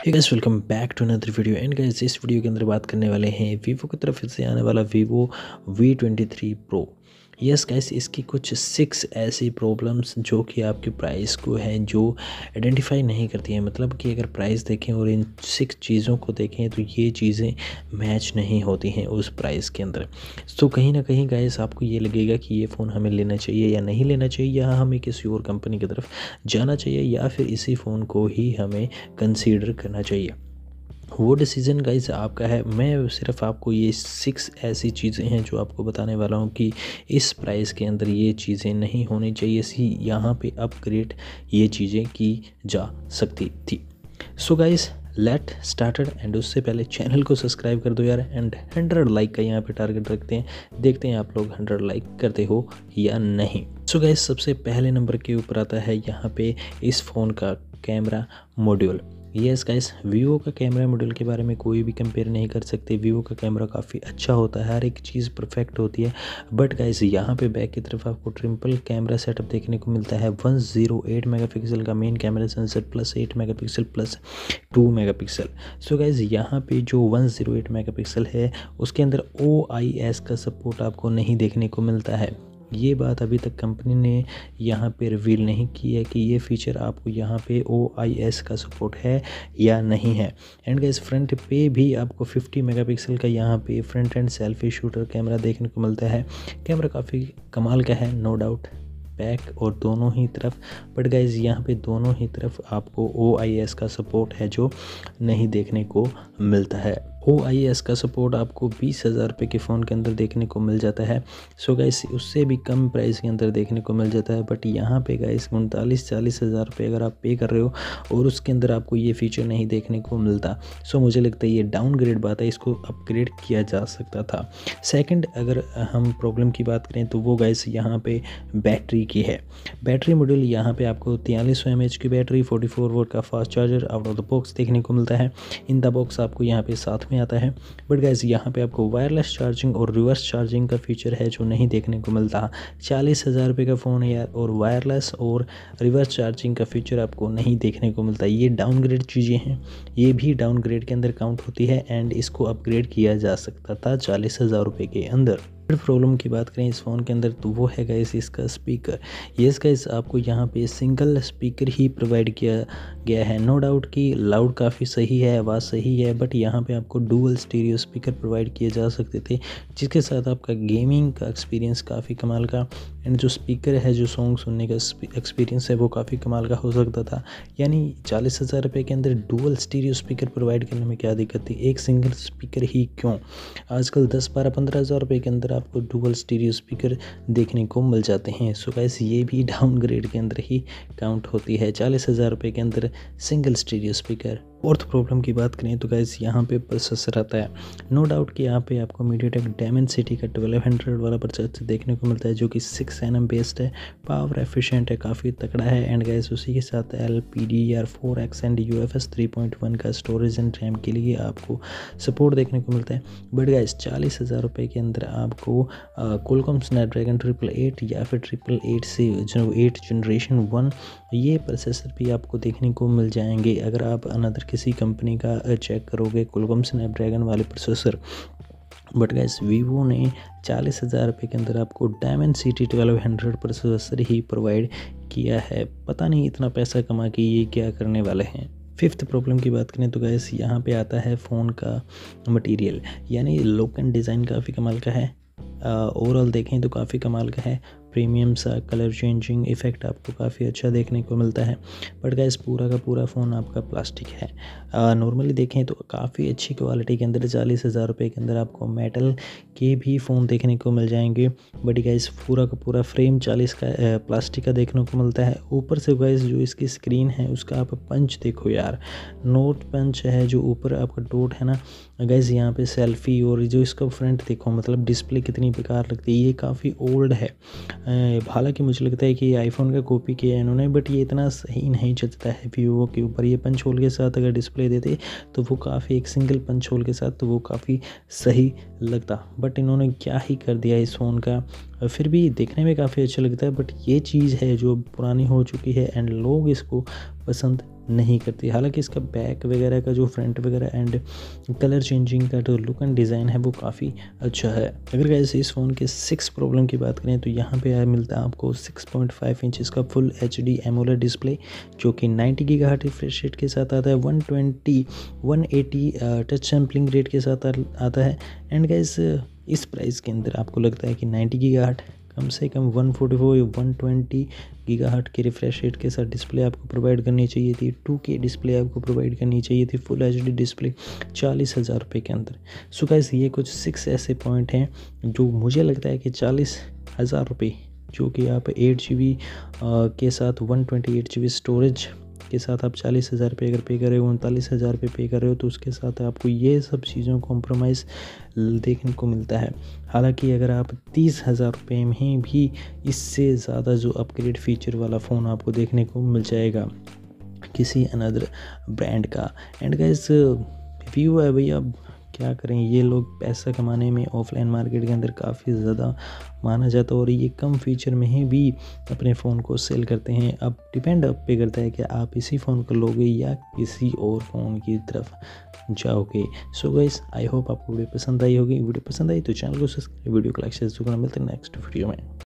Hey guys, welcome back to another video. And guys, इस video के अंदर बात करने वाले हैं वीवो की तरफ से आने वाला Vivo V23 pro. Yes guys, इसकी कुछ 6 ऐसी प्रॉब्लम्स जो कि आपके प्राइस को है जो आइडेंटिफाई नहीं करती हैं। मतलब कि अगर प्राइस देखें और इन 6 चीज़ों को देखें तो ये चीज़ें मैच नहीं होती हैं उस प्राइस के अंदर। तो कहीं ना कहीं गाइस आपको ये लगेगा कि ये फ़ोन हमें लेना चाहिए या नहीं लेना चाहिए, या हमें किसी और कंपनी की तरफ जाना चाहिए, या फिर इसी फ़ोन को ही हमें कंसीडर करना चाहिए। वो डिसीज़न गाइस आपका है। मैं सिर्फ आपको ये 6 ऐसी चीज़ें हैं जो आपको बताने वाला हूँ कि इस प्राइस के अंदर ये चीज़ें नहीं होनी चाहिए सी, यहाँ पे अपग्रेड ये चीज़ें की जा सकती थी। So guys, let started. And उससे पहले चैनल को सब्सक्राइब कर दो यार। एंड 100 लाइक का यहाँ पे टारगेट रखते हैं, देखते हैं आप लोग 100 लाइक करते हो या नहीं। सो गाइस, सबसे पहले नंबर के ऊपर आता है यहाँ पे इस फ़ोन का camera module. Yes guys, Vivo का कैमरा मॉड्यूल के बारे में कोई भी कंपेयर नहीं कर सकते। वीवो का कैमरा काफ़ी अच्छा होता है, हर एक चीज़ परफेक्ट होती है। बट गाइस, यहाँ पे बैक की तरफ आपको ट्रिपल कैमरा सेटअप देखने को मिलता है। 108 मेगापिक्सल का main camera sensor plus 8 megapixel plus 2 megapixel. So guys, यहाँ पे जो 108 मेगापिक्सल है उसके अंदर OIS का सपोर्ट आपको नहीं देखने को मिलता है। ये बात अभी तक कंपनी ने यहाँ पे रिवील नहीं की है कि ये फीचर आपको यहाँ पे OIS का सपोर्ट है या नहीं है। एंड गाइस, फ्रंट पे भी आपको 50 मेगापिक्सल का यहाँ पे front and selfie shooter camera देखने को मिलता है। कैमरा काफ़ी कमाल का है, नो डाउट, बैक और दोनों ही तरफ। बट गाइज, यहाँ पे दोनों ही तरफ आपको OIS का सपोर्ट है जो नहीं देखने को मिलता है। OIS का सपोर्ट आपको 20,000 रुपये के फ़ोन के अंदर देखने को मिल जाता है। सो गाइस, उससे भी कम प्राइस के अंदर देखने को मिल जाता है। बट यहाँ पे गाइस 39-40 हज़ार रुपये अगर आप पे कर रहे हो और उसके अंदर आपको ये फीचर नहीं देखने को मिलता, सो मुझे लगता है ये डाउनग्रेड बात है, इसको अपग्रेड किया जा सकता था। सेकंड, अगर हम प्रॉब्लम की बात करें तो वो गाइस यहाँ पे बैटरी की है। बैटरी मॉड्यूल यहाँ पे आपको 4300 mAh की बैटरी, 44 वोल्ट का fast charger out of the box देखने को मिलता है। इन द बॉक्स आपको यहाँ पे साथ में आता है। बट गाइस, यहाँ पे आपको वायरलेस चार्जिंग और रिवर्स चार्जिंग का फीचर है जो नहीं देखने को मिलता। 40,000 रुपये का फ़ोन है यार, और वायरलेस और रिवर्स चार्जिंग का फीचर आपको नहीं देखने को मिलता। ये डाउनग्रेड चीज़ें हैं, ये भी डाउनग्रेड के अंदर काउंट होती है। एंड इसको अपग्रेड किया जा सकता था 40,000 रुपये के अंदर। प्रॉब्लम की बात करें इस फ़ोन के अंदर तो वो है गाइस इसका स्पीकर। यस गाइस, आपको यहाँ पे सिंगल स्पीकर ही प्रोवाइड किया गया है। नो डाउट कि लाउड काफ़ी सही है, आवाज़ सही है, बट यहाँ पे आपको डुअल स्टीरियो स्पीकर प्रोवाइड किए जा सकते थे, जिसके साथ आपका गेमिंग का एक्सपीरियंस काफ़ी कमाल का, एंड जो स्पीकर है, जो सॉन्ग सुनने का एक्सपीरियंस है वो काफ़ी कमाल का हो सकता था। यानी 40,000 रुपये के अंदर डुअल स्टीरियो स्पीकर प्रोवाइड करने में क्या दिक्कत थी, एक सिंगल स्पीकर ही क्यों। आजकल 10-12-15,000 रुपये के अंदर आपको डुअल स्टीरियो स्पीकर देखने को मिल जाते हैं। सो गाइस, ये भी डाउनग्रेड के अंदर ही काउंट होती है। 40,000 रुपये के अंदर single stereo speaker. Fourth problem की बात करें तो गाइस, यहाँ पे प्रोसेसर आता है। नो डाउट कि यहाँ पे आपको मीडियाटेक डायमेंसिटी का 1200 वाला प्रोसेसर देखने को मिलता है जो कि 6nm बेस्ड है, पावर एफिशिएंट है, काफ़ी तगड़ा है। एंड गाइस, उसी के साथ LPDDR4X एंड UFS 3.1 का स्टोरेज एंड रैम के लिए आपको सपोर्ट देखने को मिलता है। बट गाइस, 40,000 रुपये के अंदर आपको क्वालकॉम स्नैपड्रैगन 888 या फिर 888 से 8 जनरेशन 1 ये प्रोसेसर भी आपको देखने को मिल जाएंगे अगर आप अनदर किसी कंपनी का चेक करोगे क्वालकॉम स्नैपड्रैगन वाले प्रोसेसर। बट गाइस, वीवो ने 40,000 रुपये के अंदर आपको डायमेंसिटी 1200 प्रोसेसर ही प्रोवाइड किया है। पता नहीं इतना पैसा कमा के ये क्या करने वाले हैं। फिफ्थ प्रॉब्लम की बात करें तो गाइस, यहाँ पे आता है फ़ोन का मटेरियल। यानी लुक एंड डिज़ाइन काफ़ी कमाल का है, ओवरऑल देखें तो काफ़ी कमाल का है। प्रीमियम सा कलर चेंजिंग इफ़ेक्ट आपको काफ़ी अच्छा देखने को मिलता है। बट गाइस, पूरा का पूरा फ़ोन आपका प्लास्टिक है। नॉर्मली देखें तो काफ़ी अच्छी क्वालिटी के अंदर 40,000 रुपये के अंदर आपको मेटल के भी फ़ोन देखने को मिल जाएंगे। बट गाइस, पूरा का पूरा फ्रेम 40 का प्लास्टिक का देखने को मिलता है। ऊपर से गाइस, जो इसकी स्क्रीन है उसका आप पंच देखो यार, नोट पंच है जो ऊपर आपका डॉट है ना गाइस, यहाँ पे सेल्फी, और जो इसका फ्रंट देखो, मतलब डिस्प्ले कितनी बेकार लगती है। ये काफ़ी ओल्ड है, हालांकि मुझे लगता है कि ये आईफोन का कॉपी किया है इन्होंने, बट ये इतना सही नहीं जचता है वीवो के ऊपर। ये पंच होल के साथ अगर डिस्प्ले देते तो वो काफ़ी, एक सिंगल पंच होल के साथ तो वो काफ़ी सही लगता। बट इन्होंने क्या ही कर दिया इस फ़ोन का। फिर भी देखने में काफ़ी अच्छा लगता है, बट ये चीज़ है जो पुरानी हो चुकी है एंड लोग इसको पसंद नहीं करती। हालांकि इसका बैक वगैरह का जो फ्रंट वगैरह एंड कलर चेंजिंग का जो लुक एंड डिज़ाइन है वो काफ़ी अच्छा है। अगर गाइस इस फ़ोन के 6 प्रॉब्लम की बात करें तो यहाँ पे मिलता है आपको 6.5 इंचज़ का फुल HD एमोलेड डिस्प्ले, जो कि 90 गीगाहर्ट्ज़ रिफ्रेश रेट के साथ आता है, 180 टच सैम्पलिंग रेट के साथ आता है। एंड गाइस इस प्राइस के अंदर आपको लगता है कि 90 गीगाहर्ट्ज़ कम से कम 144 या 120 गीगाहर्ट्ज़ के रिफ्रेश रेट के साथ डिस्प्ले आपको प्रोवाइड करनी चाहिए थी। 2K डिस्प्ले आपको प्रोवाइड करनी चाहिए थी, फुल HD डिस्प्ले 40,000 रुपये के अंदर। सो गाइस ये कुछ 6 ऐसे पॉइंट हैं जो मुझे लगता है कि 40,000 रुपये, जो कि आप 8GB के साथ 128GB स्टोरेज के साथ आप 40,000 रुपये अगर पे कर रहे हो, 39,000 रुपये पे कर रहे हो, तो उसके साथ आपको ये सब चीज़ों कॉम्प्रोमाइज़ देखने को मिलता है। हालांकि अगर आप 30,000 रुपये में भी इससे ज़्यादा जो अपग्रेड फीचर वाला फ़ोन आपको देखने को मिल जाएगा किसी अनदर ब्रांड का। एंड गाइस वीवो है भैया, क्या करें, ये लोग पैसा कमाने में ऑफलाइन मार्केट के अंदर काफ़ी ज़्यादा माना जाता है और ये कम फीचर में ही भी अपने फ़ोन को सेल करते हैं। अब डिपेंड आप पे करता है कि आप इसी फ़ोन को लोगे या किसी और फ़ोन की तरफ जाओगे। सो गाइस आई होप आपको वीडियो पसंद आई होगी। वीडियो पसंद आई तो चैनल को सब्सक्राइब, वीडियो को लाइक शेयर जरूर करना। मिलते हैं नेक्स्ट वीडियो में।